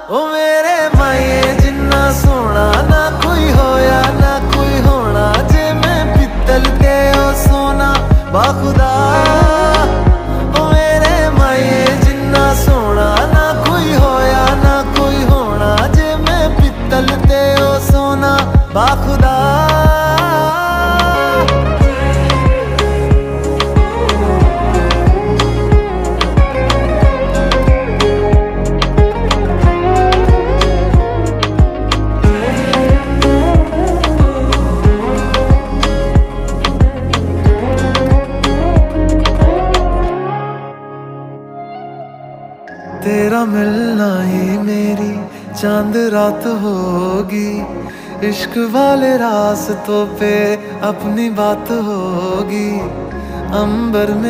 ओ मेरे माए जिन्ना सोना ना कोई होया ना कोई होना, जे मैं पित्तल ते ओ सोना बाखुदा। ओ मेरे माए जिन्ना सोना ना कोई होया ना कोई होना, जे मैं पित्तल ते ओ सोना बाखुदा। तेरा मिलना ही मेरी चांद रात होगी, इश्क वाले रास्तों पे अपनी बात होगी। अंबर में